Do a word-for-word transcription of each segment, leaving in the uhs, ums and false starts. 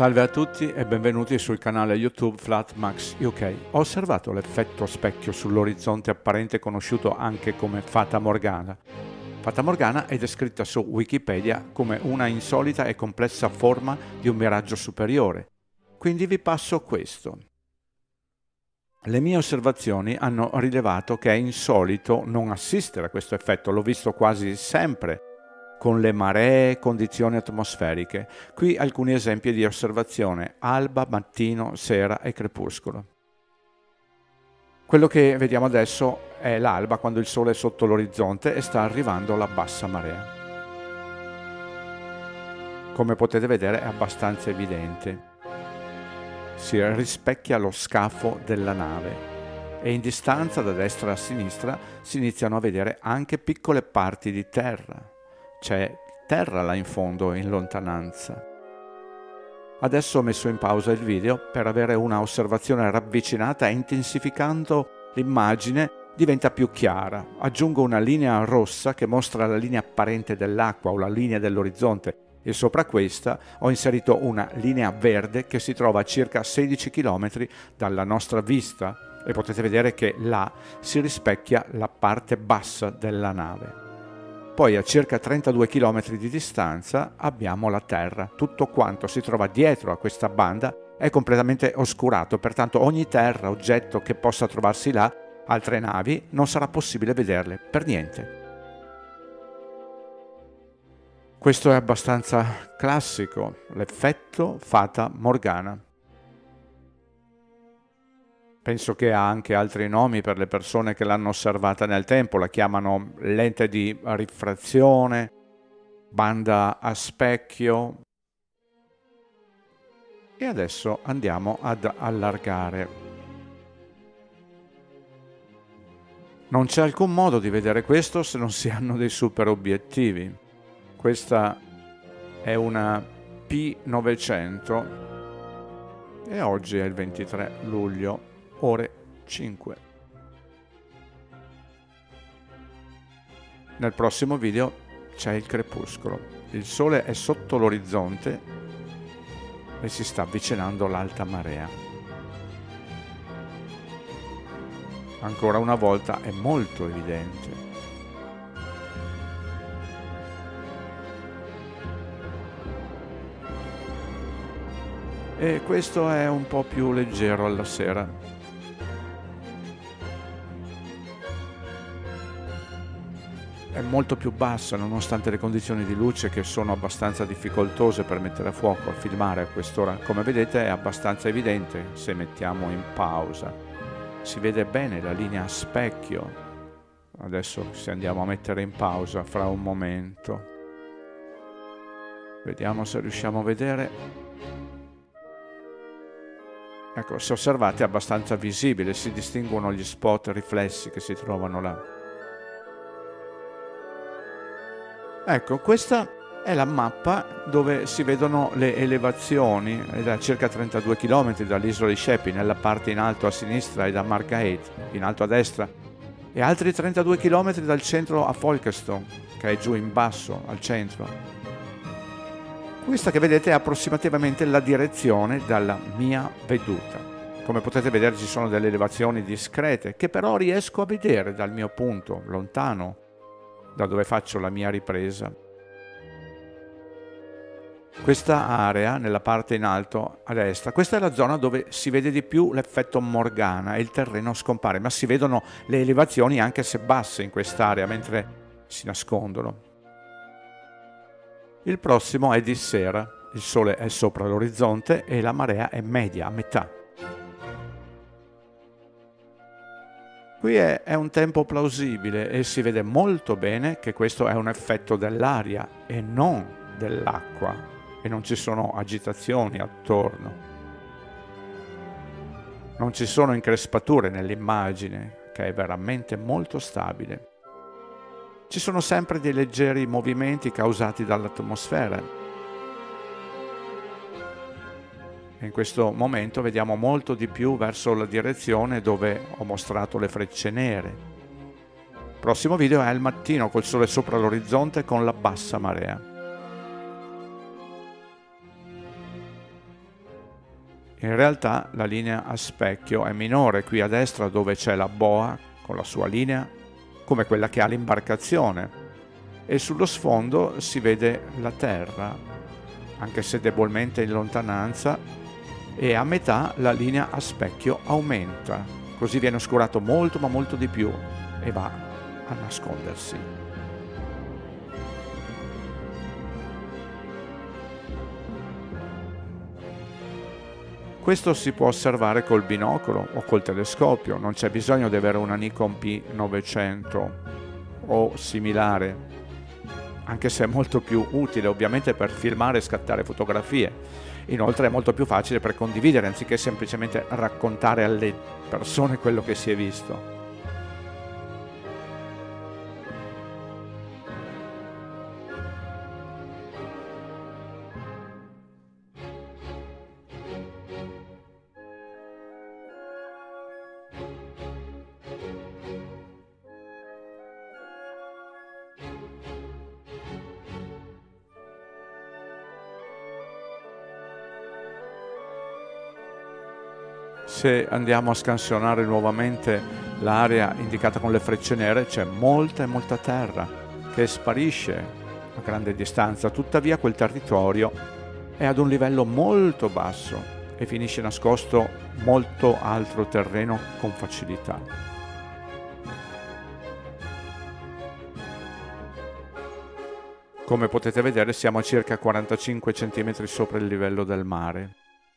Salve a tutti e benvenuti sul canale YouTube Flatmax U K. Ho osservato l'effetto specchio sull'orizzonte apparente conosciuto anche come Fata Morgana. Fata Morgana è descritta su Wikipedia come una insolita e complessa forma di un miraggio superiore. Quindi vi passo questo. Le mie osservazioni hanno rilevato che è insolito non assistere a questo effetto, l'ho visto quasi sempre con le maree e condizioni atmosferiche. Qui alcuni esempi di osservazione: alba, mattino, sera e crepuscolo. Quello che vediamo adesso è l'alba, quando il sole è sotto l'orizzonte e sta arrivando la bassa marea. Come potete vedere è abbastanza evidente. Si rispecchia lo scafo della nave e in distanza da destra a sinistra si iniziano a vedere anche piccole parti di terra. C'è terra là in fondo, in lontananza. Adesso ho messo in pausa il video per avere una osservazione ravvicinata e intensificando l'immagine diventa più chiara. Aggiungo una linea rossa che mostra la linea apparente dell'acqua o la linea dell'orizzonte e sopra questa ho inserito una linea verde che si trova a circa sedici chilometri dalla nostra vista e potete vedere che là si rispecchia la parte bassa della nave. Poi a circa trentadue chilometri di distanza abbiamo la Terra. Tutto quanto si trova dietro a questa banda è completamente oscurato, pertanto ogni terra, oggetto che possa trovarsi là, altre navi, non sarà possibile vederle per niente. Questo è abbastanza classico, l'effetto Fata Morgana. Penso che ha anche altri nomi per le persone che l'hanno osservata nel tempo, la chiamano lente di rifrazione, banda a specchio. E adesso andiamo ad allargare. Non c'è alcun modo di vedere questo se non si hanno dei super obiettivi. Questa è una P novecento e oggi è il ventitré luglio. Ore cinque. Nel prossimo video c'è il crepuscolo. Il sole è sotto l'orizzonte e si sta avvicinando l'alta marea. Ancora una volta è molto evidente. E questo è un po' più leggero alla sera. È molto più bassa nonostante le condizioni di luce che sono abbastanza difficoltose per mettere a fuoco a filmare a quest'ora. Come vedete è abbastanza evidente se mettiamo in pausa. Si vede bene la linea a specchio. Adesso se andiamo a mettere in pausa fra un momento. Vediamo se riusciamo a vedere. Ecco, se osservate è abbastanza visibile, si distinguono gli spot riflessi che si trovano là. Ecco, questa è la mappa dove si vedono le elevazioni, è da circa trentadue chilometri dall'isola di Sheppey, nella parte in alto a sinistra e da Margate, in alto a destra, e altri trentadue chilometri dal centro a Folkestone, che è giù in basso, al centro. Questa che vedete è approssimativamente la direzione dalla mia veduta. Come potete vedere ci sono delle elevazioni discrete, che però riesco a vedere dal mio punto, lontano, da dove faccio la mia ripresa. Questa area, nella parte in alto a destra, questa è la zona dove si vede di più l'effetto Morgana e il terreno scompare, ma si vedono le elevazioni anche se basse in quest'area mentre si nascondono. Il prossimo è di sera, il sole è sopra l'orizzonte e la marea è media, a metà. Qui è, è un tempo plausibile e si vede molto bene che questo è un effetto dell'aria e non dell'acqua e non ci sono agitazioni attorno. Non ci sono increspature nell'immagine, che è veramente molto stabile. Ci sono sempre dei leggeri movimenti causati dall'atmosfera. In questo momento vediamo molto di più verso la direzione dove ho mostrato le frecce nere. Il prossimo video è al mattino col sole sopra l'orizzonte con la bassa marea. In realtà la linea a specchio è minore qui a destra, dove c'è la boa con la sua linea, come quella che ha l'imbarcazione, e sullo sfondo si vede la terra, anche se debolmente in lontananza, e a metà la linea a specchio aumenta, così viene oscurato molto ma molto di più e va a nascondersi. Questo si può osservare col binocolo o col telescopio, non c'è bisogno di avere una Nikon P novecento o similare, anche se è molto più utile ovviamente per filmare e scattare fotografie. Inoltre è molto più facile per condividere, anziché semplicemente raccontare alle persone quello che si è visto. Se andiamo a scansionare nuovamente l'area indicata con le frecce nere, c'è molta e molta terra che sparisce a grande distanza, tuttavia quel territorio è ad un livello molto basso e finisce nascosto molto altro terreno con facilità. Come potete vedere siamo a circa quarantacinque centimetri sopra il livello del mare.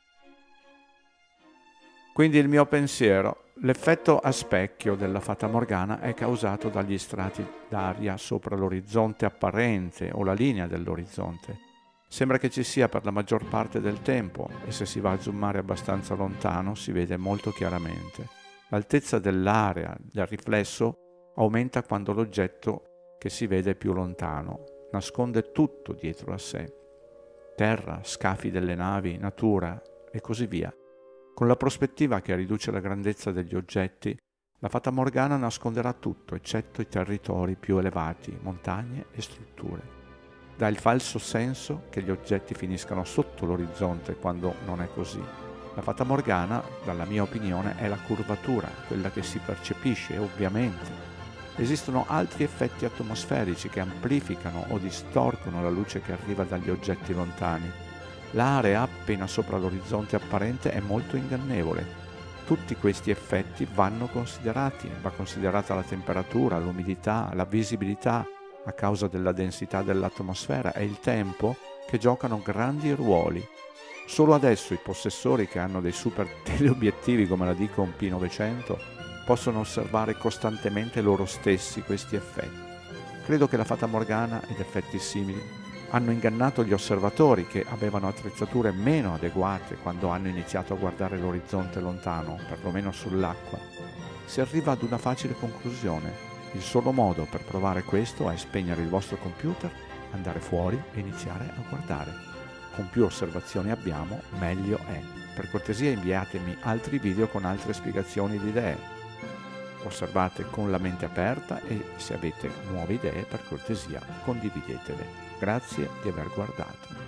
Quindi il mio pensiero: l'effetto a specchio della Fata Morgana è causato dagli strati d'aria sopra l'orizzonte apparente o la linea dell'orizzonte. Sembra che ci sia per la maggior parte del tempo, e se si va a zoomare abbastanza lontano si vede molto chiaramente. L'altezza dell'area del riflesso aumenta quando l'oggetto che si vede è più lontano, nasconde tutto dietro a sé: terra, scafi delle navi, natura e così via. Con la prospettiva che riduce la grandezza degli oggetti, la Fata Morgana nasconderà tutto eccetto i territori più elevati, montagne e strutture. Dà il falso senso che gli oggetti finiscano sotto l'orizzonte, quando non è così. La Fata Morgana, dalla mia opinione, è la curvatura, quella che si percepisce, ovviamente. Esistono altri effetti atmosferici che amplificano o distorcono la luce che arriva dagli oggetti lontani. L'area appena sopra l'orizzonte apparente è molto ingannevole. Tutti questi effetti vanno considerati. Va considerata la temperatura, l'umidità, la visibilità a causa della densità dell'atmosfera e il tempo, che giocano grandi ruoli. Solo adesso i possessori che hanno dei super teleobiettivi come la Nikon P novecento possono osservare costantemente loro stessi questi effetti. Credo che la Fata Morgana ed effetti simili hanno ingannato gli osservatori, che avevano attrezzature meno adeguate quando hanno iniziato a guardare l'orizzonte lontano, perlomeno sull'acqua. Si arriva ad una facile conclusione: il solo modo per provare questo è spegnere il vostro computer, andare fuori e iniziare a guardare. Con più osservazioni abbiamo, meglio è. Per cortesia inviatemi altri video con altre spiegazioni di idee. Osservate con la mente aperta e se avete nuove idee, per cortesia condividetele. Grazie di aver guardato.